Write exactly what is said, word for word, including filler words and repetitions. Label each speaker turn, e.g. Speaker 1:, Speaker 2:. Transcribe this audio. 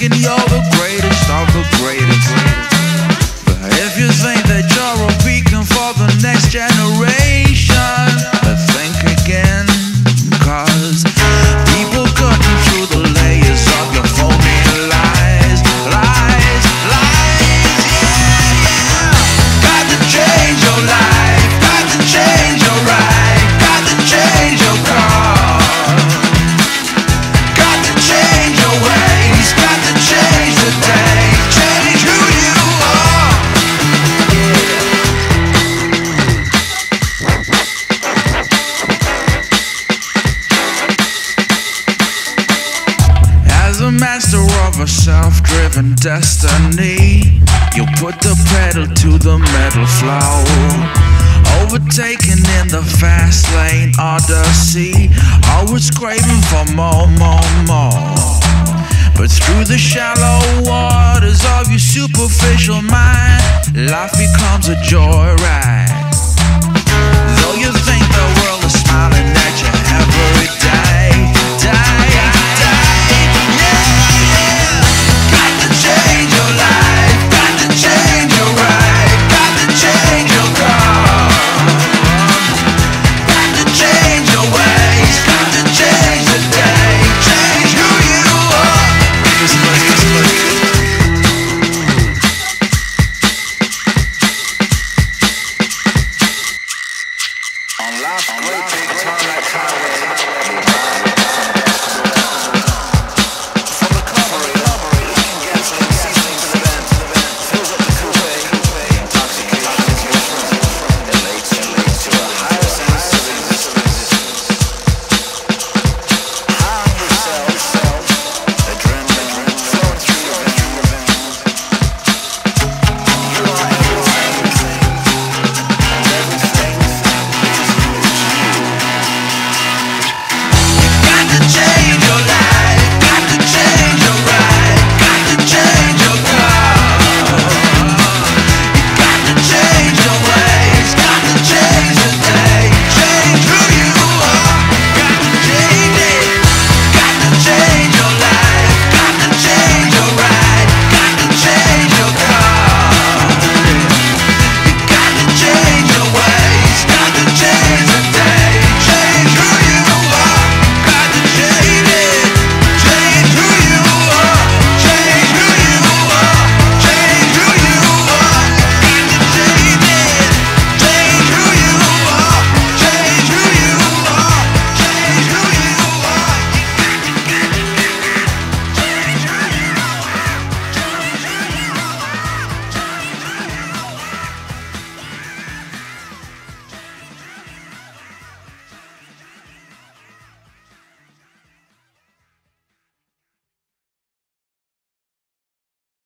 Speaker 1: thinking you're the greatest of the greatest. But if you think that you're a beacon for the next generation, then think again, cause people cutting through the layers of your phony lies, lies, lies, yeah, yeah. Got to change your life, got to change your right, got to change your car, got to change your ways, got to change the day, change who you are, yeah. As a master of a self-driven destiny, you put the pedal to the metal flow, overtaken in the fast lane odyssey, always craving for more, more, more. But through the shallow waters of your superficial mind, life becomes a joyride.